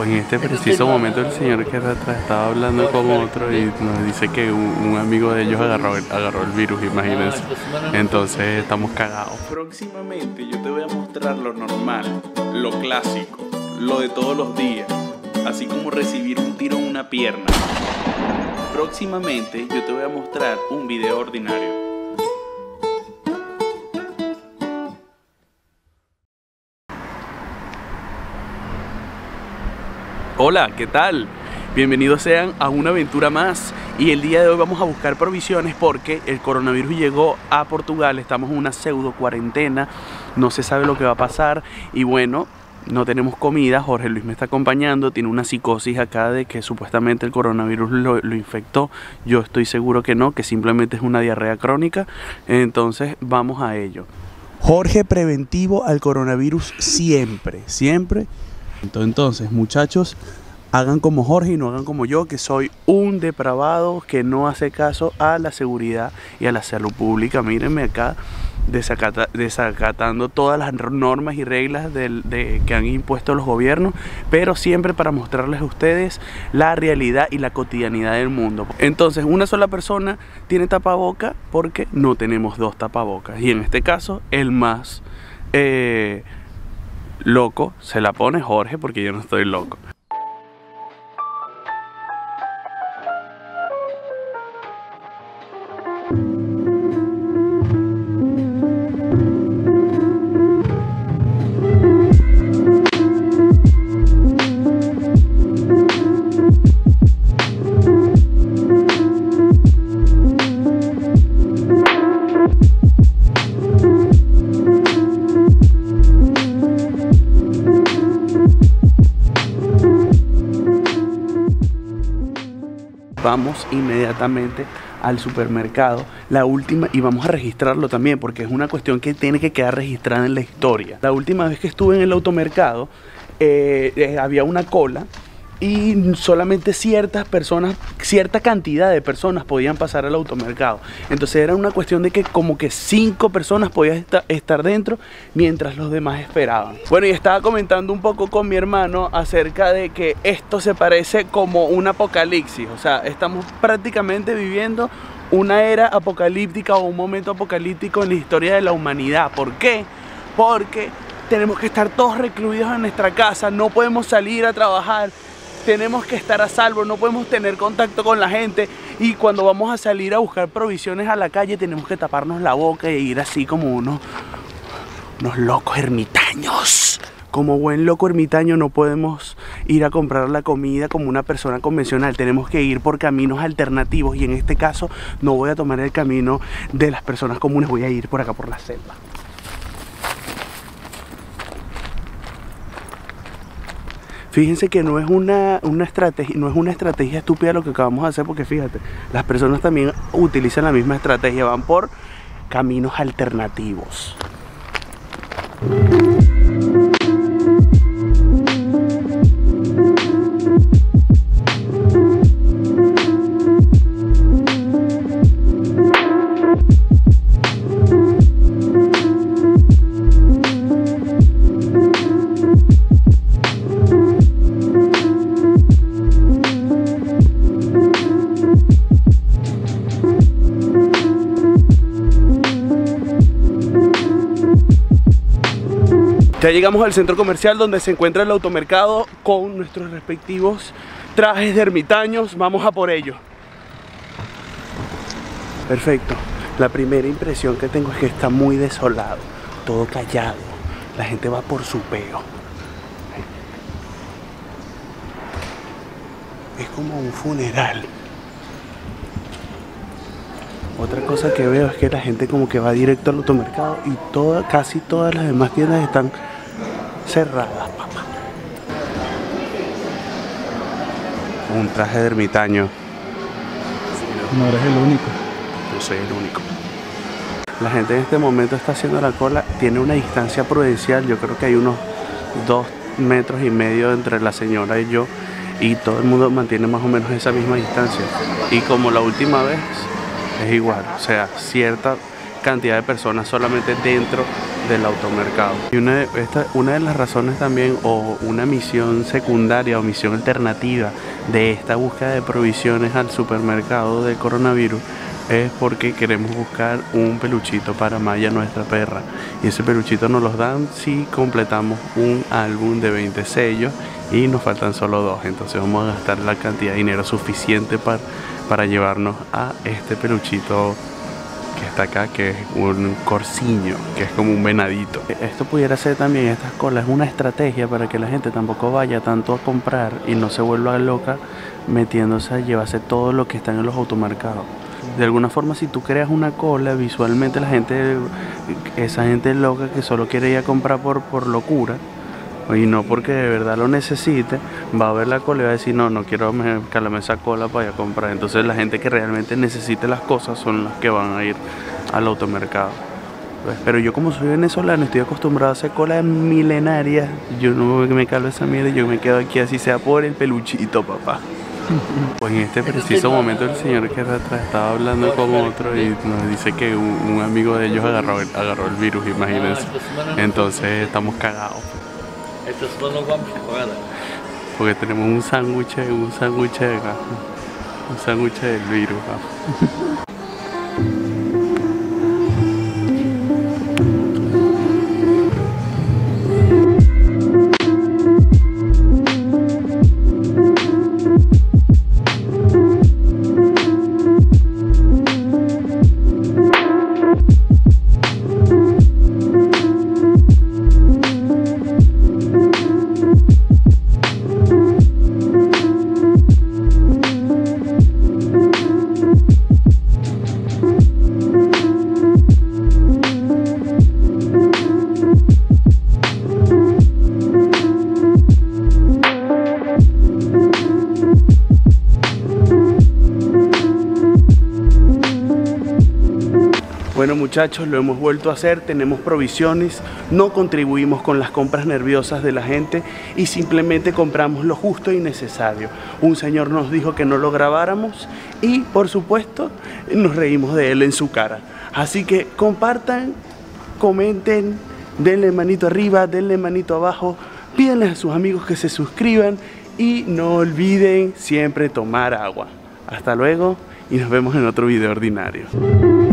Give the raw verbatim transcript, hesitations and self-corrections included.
Pues en este preciso momento el señor que está atrás estaba hablando con otro y nos dice que un, un amigo de ellos agarró, agarró el virus, imagínense. Entonces estamos cagados. Próximamente yo te voy a mostrar lo normal, lo clásico, lo de todos los días, así como recibir un tiro en una pierna. Próximamente yo te voy a mostrar un video ordinario. Hola, ¿qué tal? Bienvenidos sean a una aventura más. Y el día de hoy vamos a buscar provisiones porque el coronavirus llegó a Portugal. Estamos en una pseudo cuarentena, no se sabe lo que va a pasar. Y bueno, no tenemos comida. Jorge Luis me está acompañando, tiene una psicosis acá de que supuestamente el coronavirus lo, lo infectó. Yo estoy seguro que no, que simplemente es una diarrea crónica. Entonces vamos a ello. Jorge preventivo al coronavirus siempre, siempre. Entonces, muchachos, hagan como Jorge y no hagan como yo, que soy un depravado que no hace caso a la seguridad y a la salud pública. Mírenme acá desacata, desacatando todas las normas y reglas del, de, que han impuesto los gobiernos, pero siempre para mostrarles a ustedes la realidad y la cotidianidad del mundo. Entonces, una sola persona tiene tapaboca porque no tenemos dos tapabocas. Y en este caso, el más... Eh, loco se la pone Jorge porque yo no estoy loco. Vamos inmediatamente al supermercado, la última, y vamos a registrarlo también porque es una cuestión que tiene que quedar registrada en la historia. La última vez que estuve en el automercado eh, eh, había una cola y solamente ciertas personas, cierta cantidad de personas podían pasar al automercado. Entonces era una cuestión de que como que cinco personas podían esta, estar dentro mientras los demás esperaban. Bueno, y estaba comentando un poco con mi hermano acerca de que esto se parece como un apocalipsis. O sea, estamos prácticamente viviendo una era apocalíptica o un momento apocalíptico en la historia de la humanidad. ¿Por qué? Porque tenemos que estar todos recluidos en nuestra casa, no podemos salir a trabajar. Tenemos que estar a salvo, no podemos tener contacto con la gente y cuando vamos a salir a buscar provisiones a la calle tenemos que taparnos la boca e ir así como unos, unos locos ermitaños. Como buen loco ermitaño no podemos ir a comprar la comida como una persona convencional, tenemos que ir por caminos alternativos y en este caso no voy a tomar el camino de las personas comunes, voy a ir por acá por la selva. Fíjense que no es una, una estrategia, no es una estrategia estúpida lo que acabamos de hacer, porque fíjate, las personas también utilizan la misma estrategia, van por caminos alternativos. Ya llegamos al centro comercial donde se encuentra el automercado con nuestros respectivos trajes de ermitaños. Vamos a por ello. Perfecto. La primera impresión que tengo es que está muy desolado, todo callado. La gente va por su peo. Es como un funeral. Otra cosa que veo es que la gente como que va directo al automercado y toda, casi todas las demás tiendas están cerradas, papá. Un traje de ermitaño. No eres el único. Yo soy el único. La gente en este momento está haciendo la cola, tiene una distancia prudencial, yo creo que hay unos dos metros y medio entre la señora y yo, y todo el mundo mantiene más o menos esa misma distancia. Y como la última vez, es igual, o sea, cierta cantidad de personas solamente dentro del automercado. Y una de, esta, una de las razones también, o una misión secundaria o misión alternativa de esta búsqueda de provisiones al supermercado del coronavirus, es porque queremos buscar un peluchito para Maya, nuestra perra. Y ese peluchito nos los dan si completamos un álbum de veinte sellos y nos faltan solo dos. Entonces vamos a gastar la cantidad de dinero suficiente para, para llevarnos a este peluchito que está acá, que es un corciño, que es como un venadito. Esto pudiera ser también, estas colas, una estrategia para que la gente tampoco vaya tanto a comprar y no se vuelva loca metiéndose a llevarse todo lo que está en los automercados. De alguna forma, si tú creas una cola, visualmente la gente, esa gente loca que solo quiere ir a comprar por, por locura y no porque de verdad lo necesite, va a ver la cola y va a decir no, no quiero calarme esa cola para ir a comprar. Entonces la gente que realmente necesite las cosas son las que van a ir al automercado. Pues, pero yo, como soy venezolano, estoy acostumbrado a hacer colas milenarias. Yo no me calo esa mierda, yo me quedo aquí así sea por el peluchito, papá. Pues en este preciso momento el señor que está atrás estaba hablando con otro y nos dice que un, un amigo de ellos agarró el, agarró el virus, imagínense. Entonces estamos cagados. Estos son los vamos a pagar. Porque tenemos un sándwich, un sándwich de acá, un sándwich del virus. Bueno, muchachos, lo hemos vuelto a hacer, tenemos provisiones, no contribuimos con las compras nerviosas de la gente y simplemente compramos lo justo y necesario. Un señor nos dijo que no lo grabáramos y, por supuesto, nos reímos de él en su cara. Así que compartan, comenten, denle manito arriba, denle manito abajo, pídanle a sus amigos que se suscriban y no olviden siempre tomar agua. Hasta luego y nos vemos en otro video ordinario.